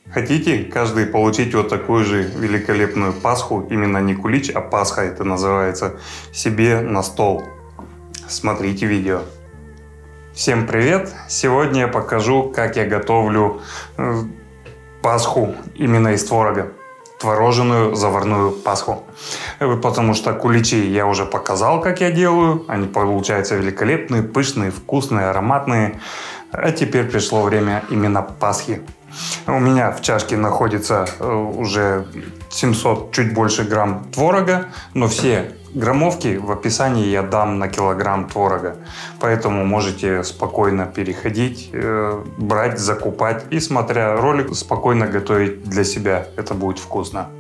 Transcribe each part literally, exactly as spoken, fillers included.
Хотите каждый получить вот такую же великолепную Пасху, именно не кулич, а Пасха это называется, себе на стол? Смотрите видео. Всем привет! Сегодня я покажу, как я готовлю э, Пасху именно из творога. Творожную заварную Пасху. Потому что куличи я уже показал, как я делаю. Они получаются великолепные, пышные, вкусные, ароматные. А теперь пришло время именно Пасхи. У меня в чашке находится уже семьсот, чуть больше грамм творога, но все граммовки в описании я дам на килограмм творога. Поэтому можете спокойно переходить, брать, закупать и, смотря ролик, спокойно готовить для себя. Это будет вкусно.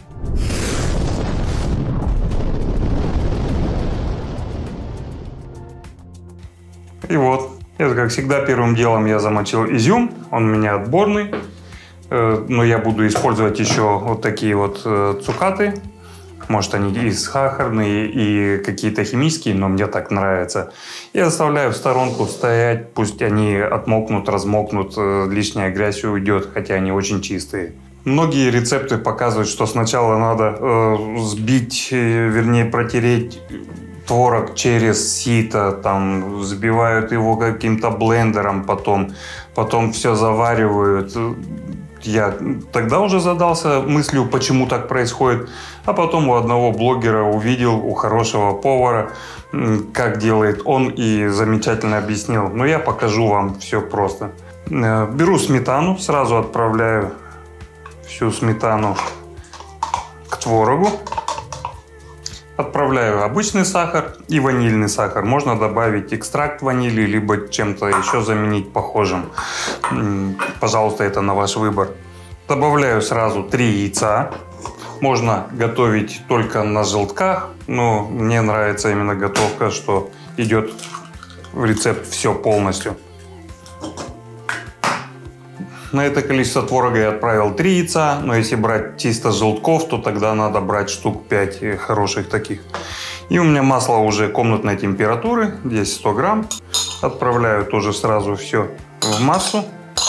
И вот. Это, как всегда, первым делом я замочил изюм. Он у меня отборный. Но я буду использовать еще вот такие вот цукаты. Может, они и сахарные, и какие-то химические, но мне так нравится. Я оставляю в сторонку стоять. Пусть они отмокнут, размокнут, лишняя грязь уйдет, хотя они очень чистые. Многие рецепты показывают, что сначала надо э, сбить, вернее, протереть творог через сито, там взбивают его каким-то блендером, потом, потом все заваривают. Я тогда уже задался мыслью, почему так происходит, а потом у одного блогера увидел, у хорошего повара, как делает он, и замечательно объяснил. Но я покажу вам все просто. Беру сметану, сразу отправляю всю сметану к творогу. Отправляю обычный сахар и ванильный сахар. Можно добавить экстракт ванили, либо чем-то еще заменить похожим. Пожалуйста, это на ваш выбор. Добавляю сразу три яйца. Можно готовить только на желтках, но мне нравится именно готовка, что идет в рецепт все полностью. На это количество творога я отправил три яйца, но если брать чисто желтков, то тогда надо брать штук пять хороших таких. И у меня масло уже комнатной температуры, здесь сто грамм. Отправляю тоже сразу все в массу.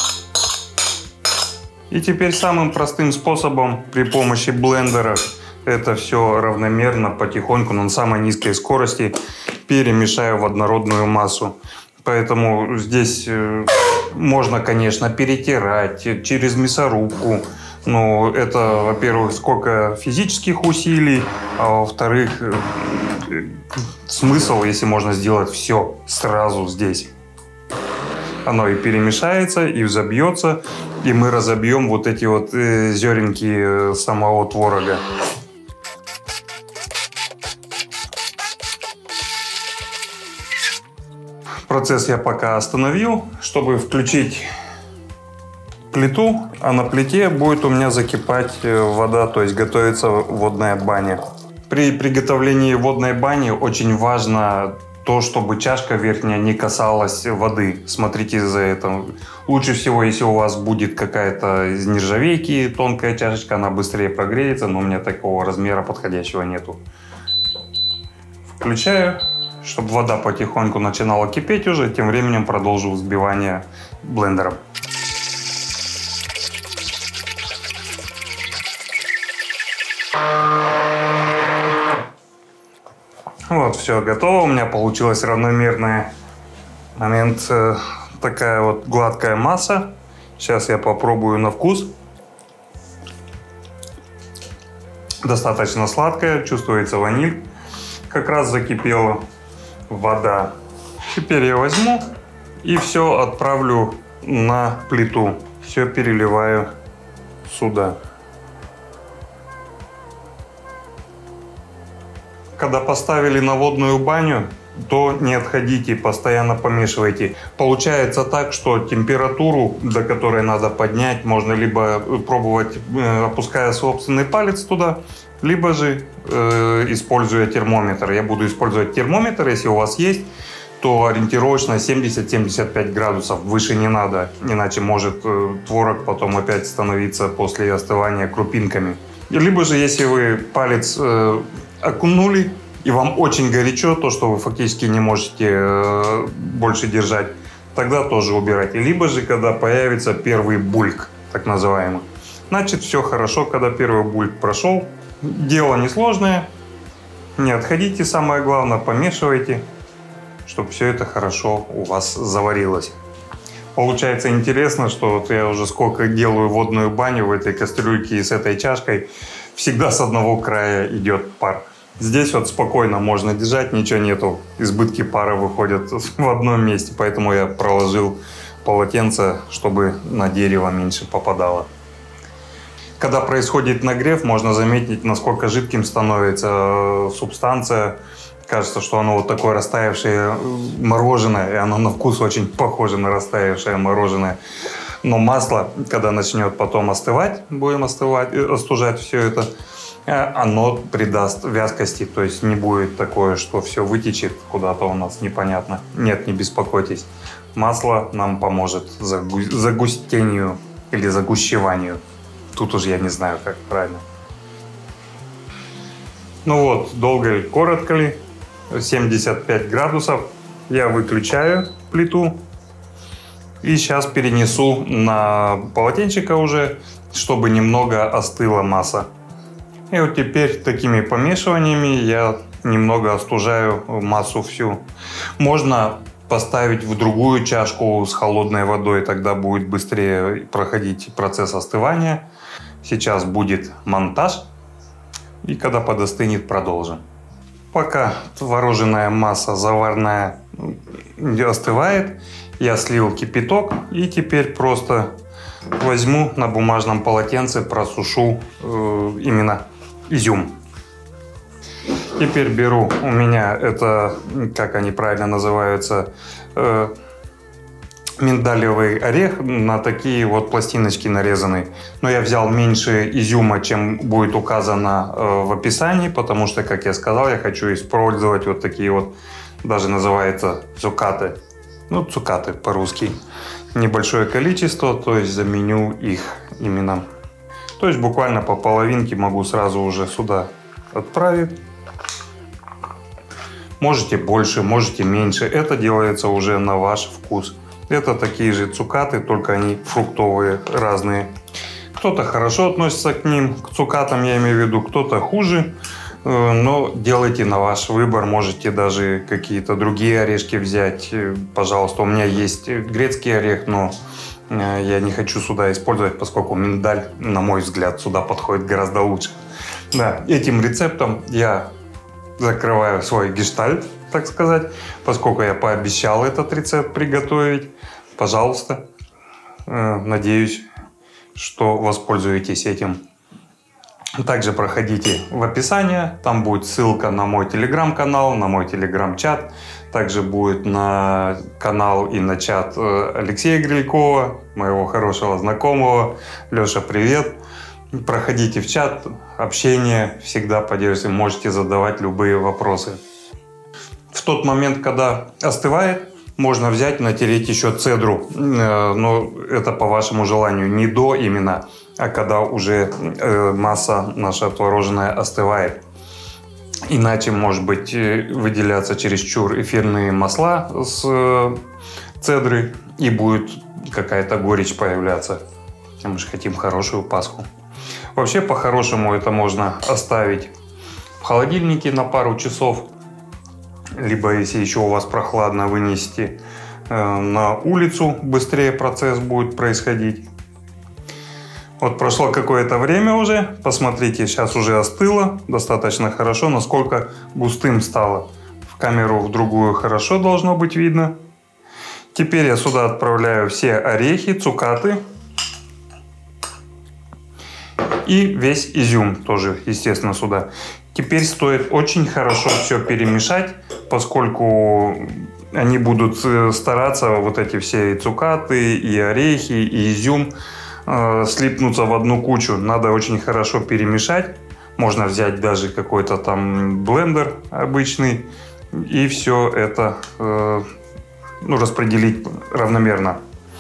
И теперь самым простым способом при помощи блендера это все равномерно, потихоньку, на самой низкой скорости перемешаю в однородную массу. Поэтому здесь можно, конечно, перетирать через мясорубку. Но это, во-первых, сколько физических усилий, а во-вторых, смысл, если можно сделать все сразу здесь. Оно и перемешается, и взобьется, и мы разобьем вот эти вот зеренки самого творога. Процесс я пока остановил, чтобы включить плиту, а на плите будет у меня закипать вода, то есть готовится водная баня. При приготовлении водной бани очень важно то, чтобы чашка верхняя не касалась воды. Смотрите за этим. Лучше всего, если у вас будет какая-то из нержавейки тонкая чашечка, она быстрее прогреется, но у меня такого размера подходящего нету. Включаю. Чтобы вода потихоньку начинала кипеть уже, тем временем продолжу взбивание блендером. Вот, все готово. У меня получилась равномерная момент э, такая вот гладкая масса. Сейчас я попробую на вкус. Достаточно сладкая, чувствуется ваниль. Как раз закипела вода. Теперь я возьму и все отправлю на плиту. Все переливаю сюда. Когда поставили на водную баню, то не отходите, постоянно помешивайте. Получается так, что температуру, до которой надо поднять, можно либо пробовать, опуская собственный палец туда, либо же э, используя термометр. Я буду использовать термометр, если у вас есть, то ориентировочно семьдесят — семьдесят пять градусов, выше не надо, иначе может э, творог потом опять становиться после остывания крупинками. Либо же, если вы палец э, окунули и вам очень горячо, то, что вы фактически не можете э, больше держать, тогда тоже убирайте. Либо же, когда появится первый бульк, так называемый. Значит, все хорошо, когда первый бульк прошел. Дело несложное. Не отходите, самое главное, помешивайте, чтобы все это хорошо у вас заварилось. Получается интересно, что вот я уже сколько делаю водную баню в этой кастрюльке и с этой чашкой, всегда с одного края идет пар. Здесь вот спокойно можно держать, ничего нету, избытки пара выходят в одном месте, поэтому я проложил полотенце, чтобы на дерево меньше попадало. Когда происходит нагрев, можно заметить, насколько жидким становится субстанция. Кажется, что оно вот такое растаявшее мороженое, и оно на вкус очень похоже на растаявшее мороженое. Но масло, когда начнет потом остывать, будем остывать, остужать все это, оно придаст вязкости, то есть не будет такое, что все вытечет куда-то у нас непонятно. Нет, не беспокойтесь. Масло нам поможет загу... загустению или загущеванию. Тут уж я не знаю, как правильно. Ну вот, долго ли, коротко ли, семьдесят пять градусов. Я выключаю плиту и сейчас перенесу на полотенчика уже, чтобы немного остыла масса. И вот теперь такими помешиваниями я немного остужаю массу всю. Можно поставить в другую чашку с холодной водой, тогда будет быстрее проходить процесс остывания. Сейчас будет монтаж, и когда подостынет, продолжим. Пока творожная масса заварная остывает, я слил кипяток и теперь просто возьму на бумажном полотенце, просушу э, именно изюм. Теперь беру, у меня это, как они правильно называются, э, миндалевый орех, на такие вот пластиночки нарезанные. Но я взял меньше изюма, чем будет указано э, в описании, потому что, как я сказал, я хочу использовать вот такие вот, даже называется цукаты. Ну, цукаты по-русски. Небольшое количество, то есть заменю их именно. То есть буквально по половинке могу сразу уже сюда отправить. Можете больше, можете меньше. Это делается уже на ваш вкус. Это такие же цукаты, только они фруктовые, разные. Кто-то хорошо относится к ним, к цукатам я имею в виду, кто-то хуже. Но делайте на ваш выбор. Можете даже какие-то другие орешки взять. Пожалуйста, у меня есть грецкий орех, но я не хочу сюда использовать, поскольку миндаль, на мой взгляд, сюда подходит гораздо лучше. Да, этим рецептом я закрываю свой гештальт, так сказать, поскольку я пообещал этот рецепт приготовить. Пожалуйста, надеюсь, что воспользуетесь этим. Также проходите в описание, там будет ссылка на мой телеграм-канал, на мой телеграм-чат. Также будет на канал и на чат Алексея Грилькова, моего хорошего знакомого. Леша, привет! Проходите в чат, общение всегда поддерживайте, можете задавать любые вопросы. В тот момент, когда остывает, можно взять, натереть еще цедру, но это по вашему желанию, не до именно, а когда уже масса наша творожная остывает. Иначе может быть выделяться чересчур эфирные масла с цедры и будет какая-то горечь появляться. Мы же хотим хорошую Пасху. Вообще, по-хорошему, это можно оставить в холодильнике на пару часов. Либо, если еще у вас прохладно, вынести э, на улицу. Быстрее процесс будет происходить. Вот прошло какое-то время уже. Посмотрите, сейчас уже остыло достаточно хорошо. Насколько густым стало. В камеру в другую хорошо должно быть видно. Теперь я сюда отправляю все орехи, цукаты. И весь изюм тоже, естественно, сюда. Теперь стоит очень хорошо все перемешать, поскольку они будут стараться, вот эти все и цукаты, и орехи, и изюм, э, слипнуться в одну кучу. Надо очень хорошо перемешать. Можно взять даже какой-то там блендер обычный и все это э, ну, распределить равномерно.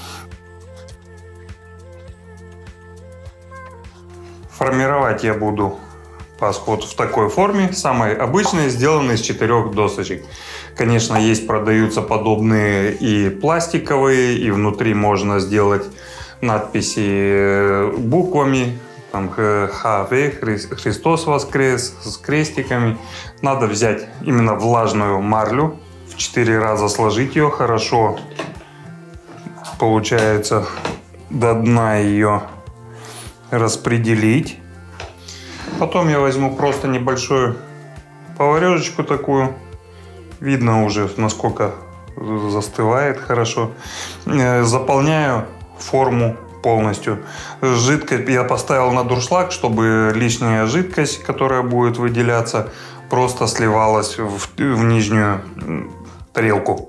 Формировать я буду Пасху вот в такой форме, самой обычной, сделанной из четырех досочек. Конечно, есть, продаются подобные и пластиковые, и внутри можно сделать надписи буквами, там ХВ, Христос воскрес, с крестиками. Надо взять именно влажную марлю, в четыре раза сложить ее хорошо, получается, до дна ее распределить. Потом я возьму просто небольшую поварешечку такую, видно уже насколько застывает хорошо. Заполняю форму полностью. Жидкость я поставил на дуршлаг, чтобы лишняя жидкость, которая будет выделяться, просто сливалась в, в нижнюю тарелку.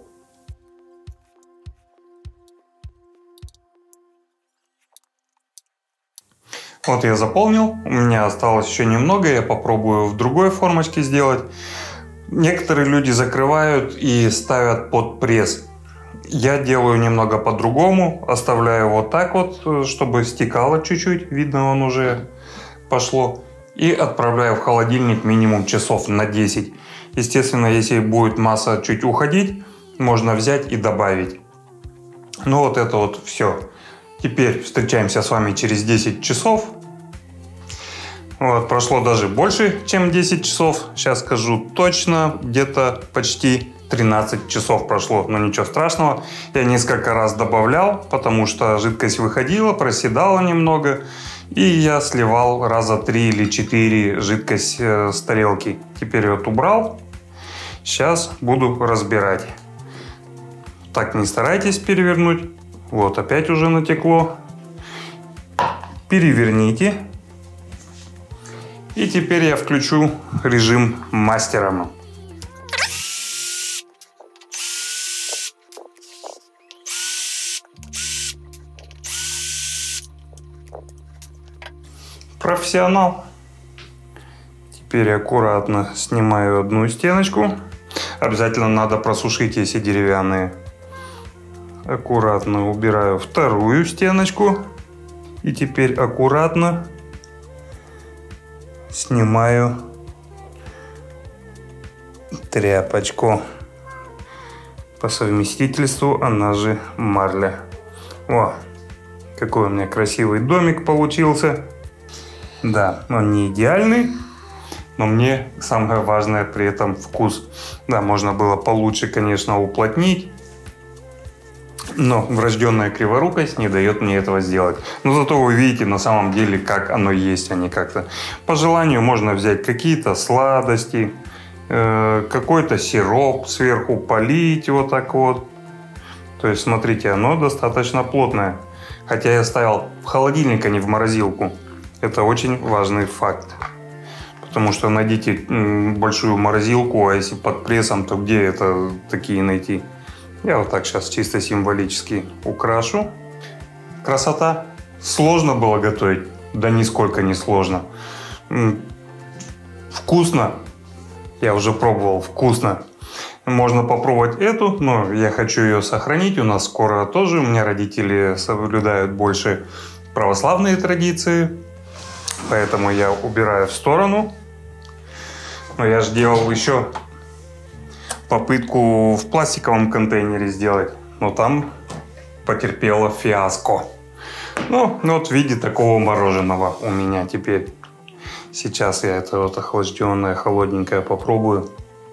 Вот я заполнил, у меня осталось еще немного, я попробую в другой формочке сделать. Некоторые люди закрывают и ставят под пресс. Я делаю немного по-другому, оставляю вот так вот, чтобы стекало чуть-чуть, видно, он уже пошло, и отправляю в холодильник минимум часов на десять. Естественно, если будет масса чуть уходить, можно взять и добавить. Ну вот это вот все. Теперь встречаемся с вами через десять часов. Вот, прошло даже больше, чем десять часов. Сейчас скажу точно, где-то почти тринадцать часов прошло, но ничего страшного. Я несколько раз добавлял, потому что жидкость выходила, проседала немного. И я сливал раза три или четыре жидкость с тарелки. Теперь вот убрал. Сейчас буду разбирать. Так не старайтесь перевернуть. Вот опять уже натекло. Переверните. И теперь я включу режим мастера. Профессионал. Теперь аккуратно снимаю одну стеночку. Обязательно надо просушить, если деревянные. Аккуратно убираю вторую стеночку. И теперь аккуратно снимаю тряпочку. По совместительству она же марля. О, какой у меня красивый домик получился. Да, он не идеальный, но мне самое важное при этом вкус. Да, можно было получше, конечно, уплотнить, но врожденная криворукость не дает мне этого сделать. Но зато вы видите на самом деле, как оно есть, а не как-то. По желанию можно взять какие-то сладости, э, какой-то сироп сверху полить вот так вот. То есть, смотрите, оно достаточно плотное. Хотя я ставил в холодильник, а не в морозилку. Это очень важный факт. Потому что найдите большую морозилку, а если под прессом, то где это такие найти? Я вот так сейчас чисто символически украшу. Красота. Сложно было готовить? Да нисколько не сложно. Вкусно. Я уже пробовал. Вкусно. Можно попробовать эту, но я хочу ее сохранить. У нас скоро тоже. У меня родители соблюдают больше православные традиции. Поэтому я убираю в сторону. Но я же делал еще попытку в пластиковом контейнере сделать. Но там потерпела фиаско. Ну, вот в виде такого мороженого у меня теперь. Сейчас я это вот охлажденное, холодненькое попробую.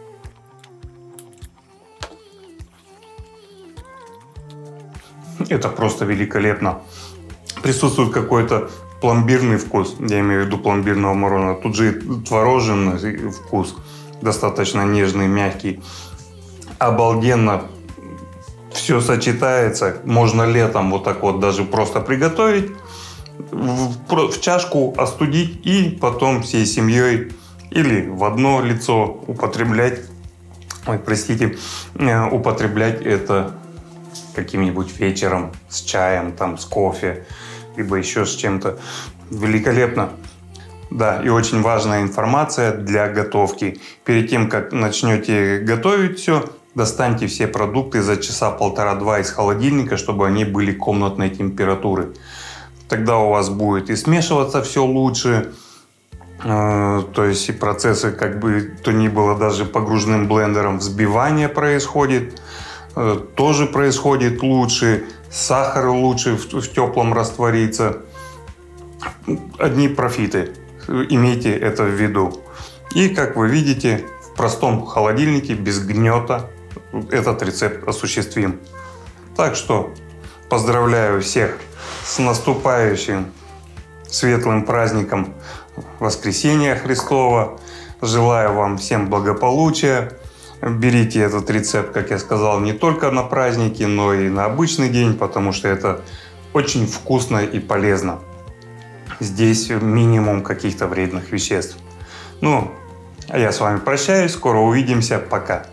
Это просто великолепно. Присутствует какой-то пломбирный вкус, я имею в виду пломбирного мороженого. Тут же творожный вкус, достаточно нежный, мягкий. Обалденно все сочетается. Можно летом вот так вот даже просто приготовить, в, в чашку остудить и потом всей семьей или в одно лицо употреблять. Ой, простите, употреблять это каким-нибудь вечером с чаем, там, с кофе, либо еще с чем-то. Великолепно. Да, и очень важная информация для готовки. Перед тем, как начнете готовить все, достаньте все продукты за часа полтора-два из холодильника, чтобы они были комнатной температуры. Тогда у вас будет и смешиваться все лучше. Э, то есть и процессы, как бы то ни было, даже погружным блендером взбивание происходит. Э, тоже происходит лучше. сахар лучше в, в теплом растворится. Одни профиты. Имейте это в виду. И, как вы видите, в простом холодильнике, без гнета, этот рецепт осуществим. Так что поздравляю всех с наступающим светлым праздником Воскресения Христова. Желаю вам всем благополучия. Берите этот рецепт, как я сказал, не только на праздники, но и на обычный день, потому что это очень вкусно и полезно. Здесь минимум каких-то вредных веществ. Ну, а я с вами прощаюсь. Скоро увидимся. Пока.